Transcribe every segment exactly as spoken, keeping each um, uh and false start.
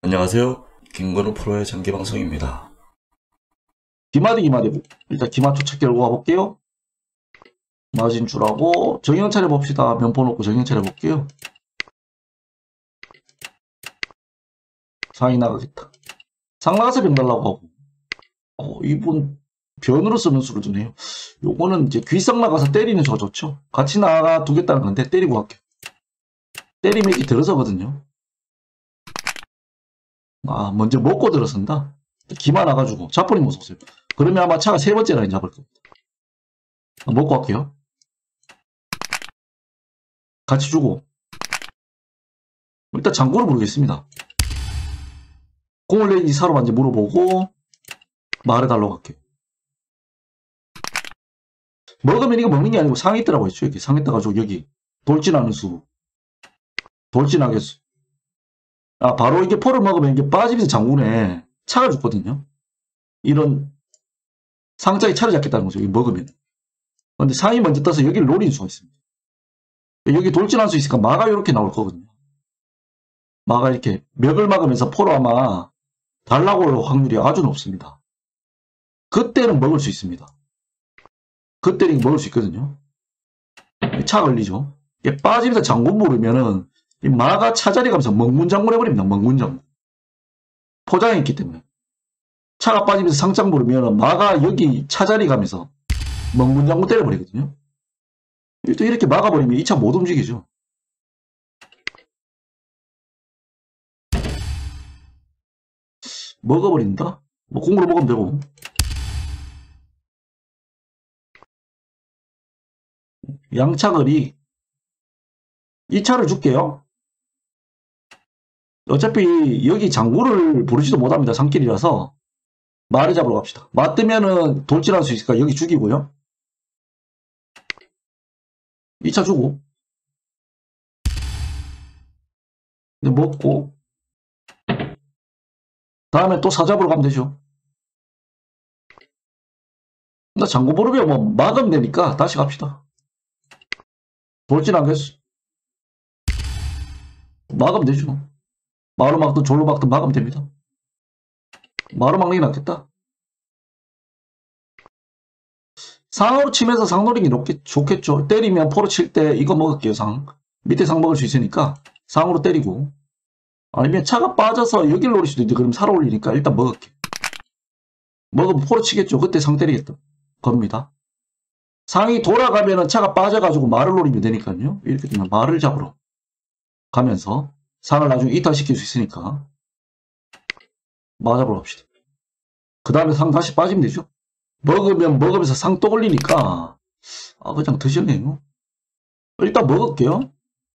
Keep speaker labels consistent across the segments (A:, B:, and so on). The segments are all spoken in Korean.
A: 안녕하세요. 김건우 프로의 장기방송입니다.
B: 기마디 기마디 일단 기마초 찾기 열고 가볼게요. 마진출하고 정형 차려봅시다. 면포 놓고 정형 차려볼게요. 상이 나가겠다. 상 나가서 병 달라고 하고 어, 이분 변으로 쓰는 수를 두네요. 요거는 이제 귀성 나가서 때리는 저 좋죠. 같이 나가 두겠다는 건데 때리고 갈게요. 때리면 이렇게 들어서거든요. 아 먼저 먹고 들어선다. 기마 나가지고 자포님 못 썼어요. 그러면 아마 차가 세 번째 라인 잡을 겁니다. 먹고 갈게요. 같이 주고 일단 장구를 부르겠습니다. 공을 내는지 사로 만지 물어보고 말해달라고 할게요. 먹으면 이거 먹는 게 아니고 상이 있더라고 했죠. 이렇게 상이 떠가지고 여기 돌진하는 수 돌진하게 수. 아 바로 이게 포를 먹으면 이게 빠지면서 장군에 차가 죽거든요. 이런 상자에 차를 잡겠다는 거죠. 여기 먹으면. 근데 상이 먼저 떠서 여기를 노리는 수가 있습니다. 여기 돌진할 수 있으니까 마가 이렇게 나올 거거든요. 마가 이렇게 멱을 막으면서 포로 아마 달라고 올 확률이 아주 높습니다. 그때는 먹을 수 있습니다. 그때는 먹을 수 있거든요. 차 걸리죠. 이게 빠지면서 장군 모르면은 이 마가 차자리 가면서 멍문장군 해버립니다. 멍문장군. 포장이 있기 때문에. 차가 빠지면서 상장 모르면은 마가 여기 차자리 가면서 멍문장군 때려버리거든요. 또 이렇게 막아버리면 이 차 못 움직이죠. 먹어버린다? 뭐 공으로 먹으면 되고. 양차거리 이 차를 줄게요. 어차피 여기 장구를 부르지도 못합니다. 산길이라서 말을 잡으러 갑시다. 맞으면은 돌진할 수 있으니까 여기 죽이고요. 이 차 주고 근데 먹고 다음에 또 사잡으러 가면 되죠. 나 장구 부르면 뭐 막으면 되니까 다시 갑시다. 돌진 하겠어. 막으면 되죠. 마루 막든 졸로 막든 막으면 됩니다. 마루 막는 게 낫겠다. 상으로 치면서 상 노리기 좋겠죠. 때리면 포로 칠 때 이거 먹을게요. 상 밑에 상 먹을 수 있으니까 상으로 때리고 아니면 차가 빠져서 여길 노릴 수도 있는데 그럼 살아 올리니까 일단 먹을게. 먹으면 포로 치겠죠. 그때 상 때리겠다. 겁니다. 상이 돌아가면은 차가 빠져가지고 말을 노리면 되니까요. 이렇게 되면 말을 잡으러 가면서 상을 나중에 이탈시킬 수 있으니까 말 잡으러 갑시다. 그 다음에 상 다시 빠지면 되죠. 먹으면 먹으면서 상 또 걸리니까 아 그냥 드시네요. 일단 먹을게요.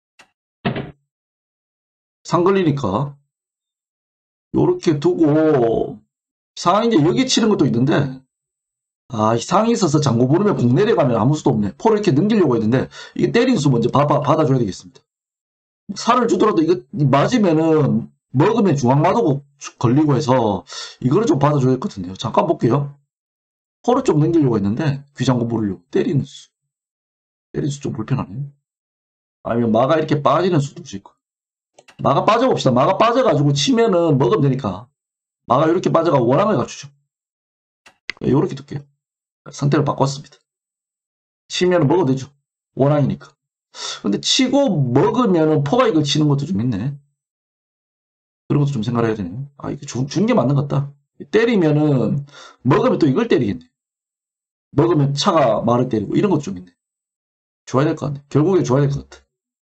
B: 상 걸리니까 요렇게 두고 상 이제 여기 치는 것도 있는데 아 상이 있어서 장고 부르면 공 내려가면 아무 수도 없네. 포를 이렇게 넘기려고 했는데 이게 때린 수 먼저 받아, 받아줘야 되겠습니다. 살을 주더라도 이거 맞으면은 먹으면 중앙마도 걸리고 해서 이거를 좀 받아줘야 될 것 같은데요. 잠깐 볼게요. 포를 좀 넘기려고 했는데 귀장고 부르려고 때리는 수 때리는 수 좀 불편하네. 아니면 마가 이렇게 빠지는 수도 있고 마가 빠져봅시다. 마가 빠져가지고 치면은 먹으면 되니까 마가 이렇게 빠져가 원앙을 갖추죠. 이렇게 둘게요. 선택을 바꿨습니다. 치면은 먹어도 되죠. 원앙이니까. 근데 치고 먹으면은 포가 이걸 치는 것도 좀 있네. 그런 것도 좀 생각해야 되네요. 아 이거 준 게 맞는 것 같다. 때리면은 먹으면 또 이걸 때리겠네. 먹으면 차가 말을 때리고 이런 것도 좀 있네. 줘야 될 것 같네. 결국에 줘야 될 것 같아.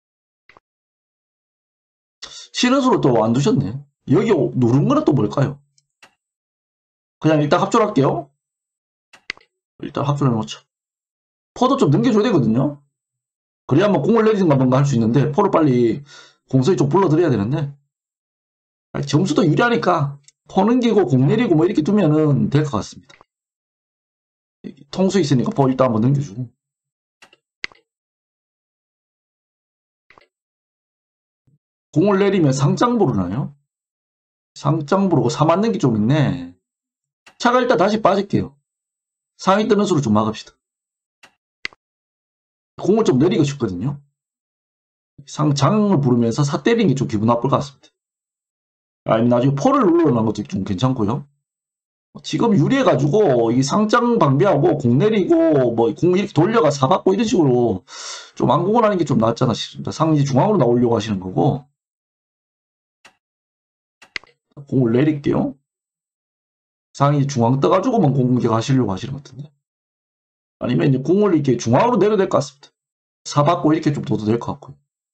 B: 치는 수로 또 안 두셨네. 여기 누른 거는 또 뭘까요? 그냥 일단 합조를 할게요. 일단 합조를 해놓자. 포도 좀 넘겨줘야 되거든요. 그래야만 공을 내리든가 뭔가 할 수 있는데 포를 빨리 공성이 좀 불러드려야 되는데 점수도 유리하니까 포 넘기고 공 내리고 뭐 이렇게 두면은 될 것 같습니다. 통수 있으니까 포 일단 한번 넘겨주고 공을 내리면 상장 부르나요? 상장 부르고 사 맞는 게 좀 있네. 차가 일단 다시 빠질게요. 상이 뜨는 수로 좀 막읍시다. 공을 좀 내리고 싶거든요. 상장을 부르면서 사 때리는 게 좀 기분 나쁠 것 같습니다. 아니면 나중에 포를 눌러놓는 것도 좀 괜찮고요. 지금 유리해가지고 이 상장 방비하고 공 내리고 뭐 공 이렇게 돌려가 사받고 이런 식으로 좀 안공을 하는 게 좀 낫잖아 싶습니다. 상이 중앙으로 나오려고 하시는 거고. 공을 내릴게요. 상이 중앙 떠가지고만 공격 하시려고 하시는 것 같은데. 아니면 이제 공을 이렇게 중앙으로 내려야 될 것 같습니다. 사받고 이렇게 좀 둬도 될 것 같고요.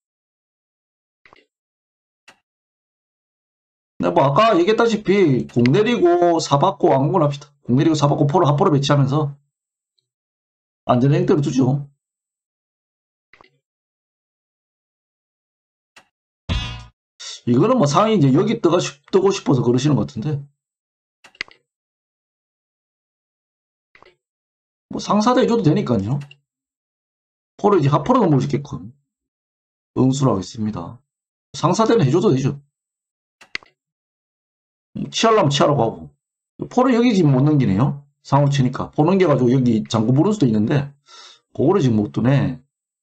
B: 근데 뭐 아까 얘기했다시피 공 내리고 사받고 안공을 합시다. 공 내리고 사받고 포를 하포로 배치하면서 안전한 형태로 두죠. 이거는 뭐 상이 이제 여기 뜨고, 싶, 뜨고 싶어서 그러시는 것 같은데. 뭐 상사대 해줘도 되니까요. 포를 이제 하포로 넘을 수 있게끔 응수를 하겠습니다. 상사대는 해줘도 되죠. 치하려면 치하라고 하고. 포를 여기 지금 못 넘기네요. 상으로 치니까. 포 넘겨가지고 여기 장구 부를 수도 있는데, 그거를 지금 못 두네.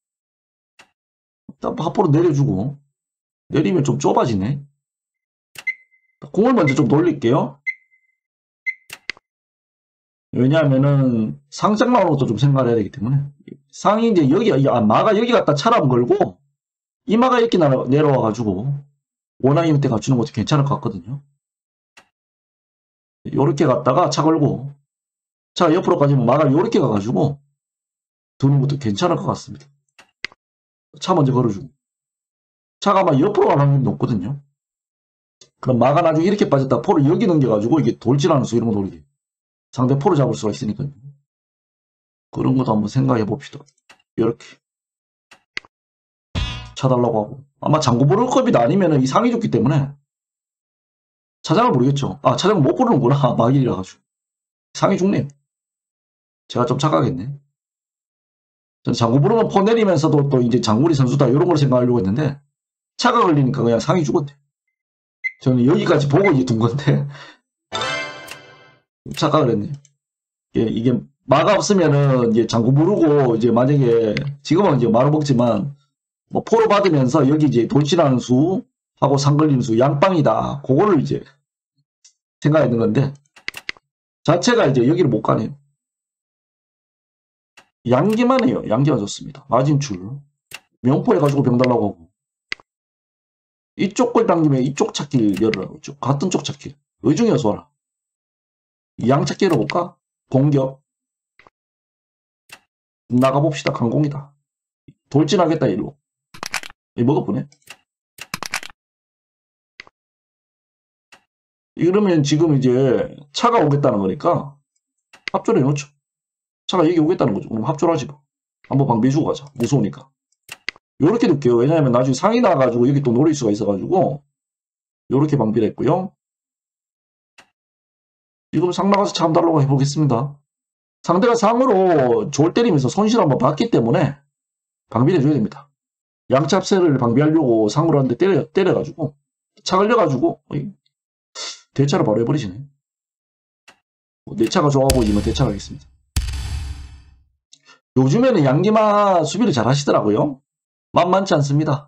B: 일단 하포로 내려주고, 내리면 좀 좁아지네. 공을 먼저 좀 돌릴게요. 왜냐하면은 상장 나오는 것도 좀 생각을 해야 되기 때문에. 상이 이제 여기, 아, 마가 여기 갖다 차람 걸고, 이마가 이렇게 내려와가지고, 원하는 형태 갖추는 것도 괜찮을 것 같거든요. 요렇게 갔다가 차 걸고, 차 옆으로까지 마가 요렇게 가가지고, 두는 것도 괜찮을 것 같습니다. 차 먼저 걸어주고. 차가 아마 옆으로 가는 확률이 높거든요. 그럼 마가 나중에 이렇게 빠졌다 포를 여기 넘겨가지고 이게 돌진하는 수 이런 거 돌리게. 상대 포를 잡을 수가 있으니까요. 그런 것도 한번 생각해 봅시다. 이렇게. 차달라고 하고. 아마 장구 부를 겁이다 아니면 이 상이 좋기 때문에. 차장을 모르겠죠. 아, 차장을 못 부르는구나. 막일이라 가지고. 상이 죽네요. 제가 좀 착각했네. 전 장구 부르면 포 내리면서도 또 이제 장구리 선수다 이런 걸 생각하려고 했는데 차가 걸리니까 그냥 상이 죽었대. 저는 여기까지 보고 이제 둔 건데 착각을 했네요. 이게, 이게 마가 없으면은 이제 장구 부르고 이제 만약에 지금은 이제 마루 먹지만 뭐 포로 받으면서 여기 이제 돌진하는 수 하고 상 걸리는 수 양빵이다. 그거를 이제 생각했는 건데 자체가 이제 여기를 못 가네요. 양기만 해요. 양기가 좋습니다. 마진출 명포 해가지고 병 달라고 하고 이쪽 걸 당기면 이쪽 찾기를 열으라고 했죠. 같은 쪽 찾기. 의중이어서 와라. 양 찾기 열어볼까? 공격. 나가봅시다. 강공이다. 돌진하겠다. 일로. 먹어보네. 이러면 지금 이제 차가 오겠다는 거니까 합조를 해놓죠. 차가 여기 오겠다는 거죠. 그럼 합조를 하지 뭐. 한번 방비해주고 가자. 무서우니까. 요렇게 둘게요. 왜냐하면 나중에 상이 나가지고 여기 또 노릴 수가 있어가지고 요렇게 방비를 했고요. 지금 상 나가서 참 달라고 해보겠습니다. 상대가 상으로 졸 때리면서 손실 한번 봤기 때문에 방비를 해줘야 됩니다. 양찹세를 방비하려고 상으로 한 대 때려, 때려가지고 차 걸려가지고 대차를 바로 해버리시네. 내 차가 좋아 보이지만 대차가 하겠습니다. 요즘에는 양기마 수비를 잘 하시더라고요. 만만치 않습니다.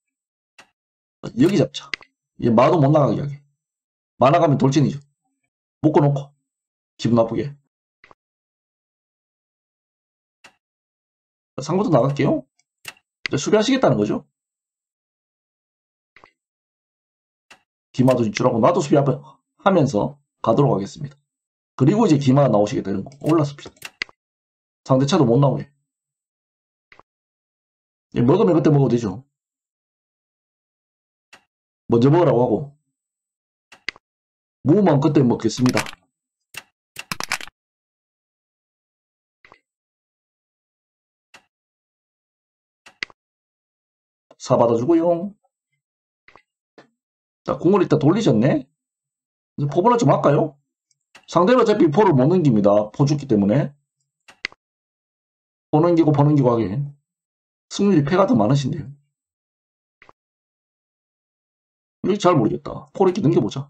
B: 여기 잡자. 얘 마도 못 나가게 하게. 마 나가면 돌진이죠. 묶어놓고 기분 나쁘게. 상부터 나갈게요. 수비하시겠다는 거죠. 기마도 진출하고 나도 수비 하면서 가도록 하겠습니다. 그리고 이제 기마가 나오시겠다 이런 거 올라섭시다. 상대차도 못 나오게. 먹으면 그때 먹어도 되죠. 먼저 먹으라고 하고 무만 그때 먹겠습니다. 사 받아주고요. 자, 공을 일단 돌리셨네. 포번을 좀 할까요? 상대는 어차피 포를 못 넘깁니다. 포 죽기 때문에. 포 넘기고 포 넘기고 하게. 승률이 패가 더 많으신데요. 이거 잘 모르겠다. 포를 이렇게 넘겨보자.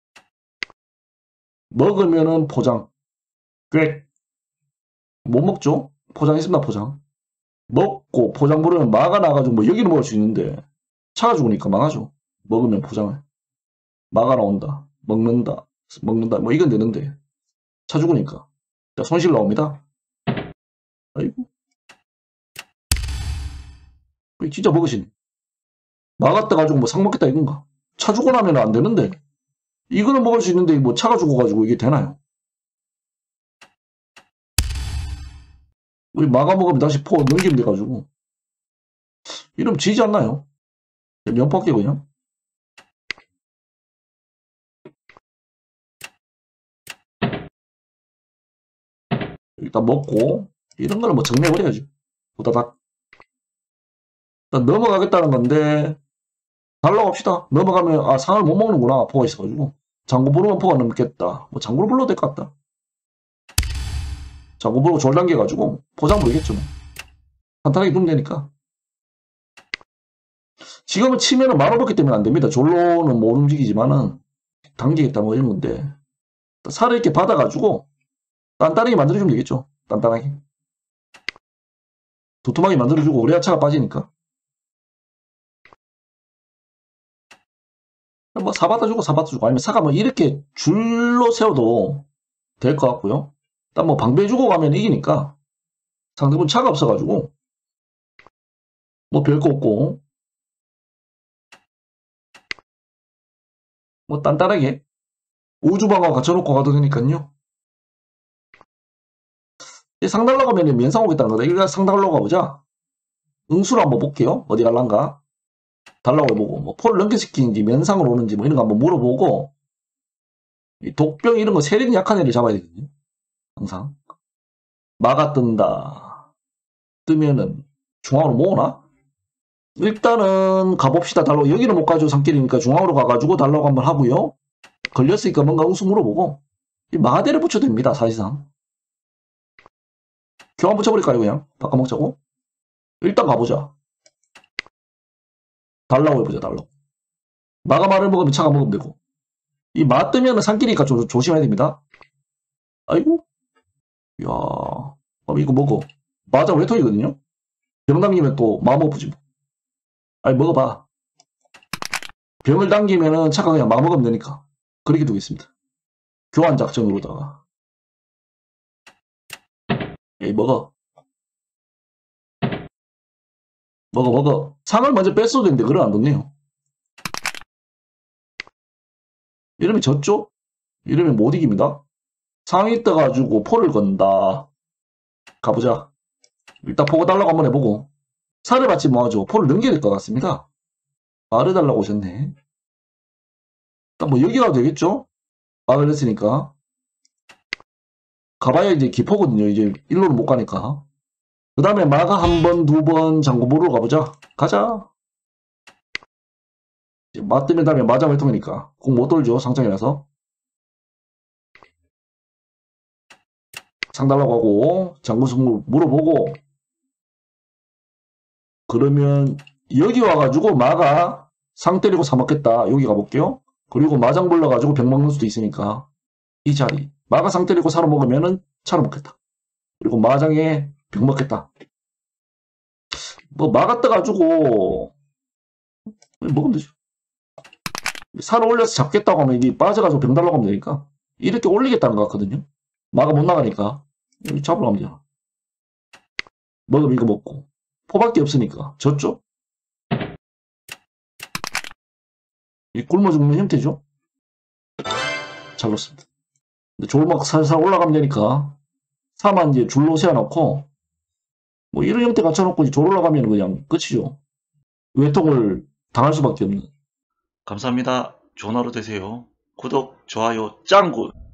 B: 먹으면은 포장. 꽤. 못 먹죠? 포장했습니다, 포장. 먹고 포장 부르면 마가 나가지고 뭐 여기는 먹을 수 있는데 차가 죽으니까 망하죠. 먹으면 포장을. 마가 나온다. 먹는다. 먹는다. 뭐 이건 되는데. 차 죽으니까. 자, 손실 나옵니다. 아이고. 진짜 먹으시네. 마갔다 가지고 뭐 상 먹겠다 이건가? 차 죽고 나면 안 되는데. 이거는 먹을 수 있는데 뭐 차가 죽어가지고 이게 되나요? 우리 마가 먹으면 다시 포 넘기면 돼가지고. 이러면 지지 않나요? 면포할게 그냥. 일단 먹고 이런 거는 뭐 정리해버려야지. 보다닥. 일단 넘어가겠다는 건데 달라고 합시다. 넘어가면 아 상을 못 먹는구나. 포가 있어가지고. 장구 부르면 포가 넘겠다. 뭐 장구를 불러도 될 것 같다. 장구 부르고 졸 당겨가지고 포장 부르겠죠. 뭐. 간단하게 두면 되니까. 지금은 치면은 말아 먹기 때문에 안 됩니다. 졸로는 못 움직이지만은 당기겠다 뭐 이런 건데 살을 이렇게 받아가지고 단단하게 만들어주면 되겠죠. 단단하게. 도톰하게 만들어주고 그래야 차가 빠지니까. 뭐 사받아주고 사받아주고 아니면 사가 뭐 이렇게 줄로 세워도 될 것 같고요. 일단 뭐 방배주고 가면 이기니까 상대분 차가 없어가지고 뭐 별거 없고 뭐 단단하게 우주방어 갖춰놓고 가도 되니까요. 상 달라고 하면 면상 오겠다는 거다. 일단 상 달라고 가보자. 응수로 한번 볼게요. 어디 갈란가? 달라고 해보고 뭐 포를 넘겨시키는지 면상으로 오는지 뭐 이런 거 한번 물어보고 이 독병 이런 거 세력이 약한 애를 잡아야 되거든요. 항상 마가 뜬다. 뜨면은 중앙으로 모으나? 일단은 가봅시다. 달라고 여기는 못 가죠. 산길이니까 중앙으로 가가지고 달라고 한번 하고요. 걸렸으니까 뭔가 응수 물어보고 이 마대를 붙여도 됩니다. 사실상 교환 붙여버릴까요? 그냥 바꿔먹자고. 일단 가보자. 달라고 해보자. 달라고. 마가 말을 먹으면 차가 먹으면 되고 이 마 뜨면은 산길이니까 조, 조심해야 됩니다. 아이고 이야 어, 이거 먹어. 마자 외통이거든요. 병 당기면 또 마 먹어보지 뭐. 아니 먹어봐. 병을 당기면은 차가 그냥 마 먹으면 되니까 그렇게 두겠습니다. 교환 작전으로다가 에이 먹어. 먹어 먹어. 상을 먼저 뺐어도 되는데 그걸 안 뒀네요. 이러면 졌죠? 이러면 못 이깁니다. 상이 떠가지고 포를 건다. 가보자. 일단 포고 달라고 한번 해보고 살을 받지 뭐하죠. 포를 넘겨야 될 것 같습니다. 말을 달라고 오셨네. 일단 뭐 여기 가도 되겠죠? 말을 했으니까 가봐야 이제 기포거든요. 이제 일로는 못 가니까. 그 다음에 마가 한 번, 두 번 장고보러 가보자. 가자. 마 뜨면 다음에 마자 외통이니까 공 못 돌죠. 상장이라서. 상 달라고 하고 장구승 물어보고 그러면 여기 와가지고 마가 상 때리고 사 먹겠다. 여기 가볼게요. 그리고 마장 불러가지고 병 먹는 수도 있으니까 이 자리 마가 상 때리고 사러 먹으면은 차로 먹겠다. 그리고 마장에 병 먹겠다. 뭐 마가 떠가지고 먹으면 되죠. 살을 올려서 잡겠다고 하면 이게 빠져가지고 병 달라고 하면 되니까 이렇게 올리겠다는 것 같거든요. 마가 못 나가니까 여기 잡으러 가면 돼요. 먹으면 이거 먹고 포밖에 없으니까 졌죠? 이 굶어 죽는 형태죠? 잘 넣습니다. 근데 졸막 살살 올라가면 되니까 사만 이제 줄로 세워놓고 뭐 이런 형태 갖춰놓고 졸 올라가면 그냥 끝이죠. 외통을 당할 수밖에 없는.
A: 감사합니다. 좋은 하루 되세요. 구독, 좋아요, 짱구!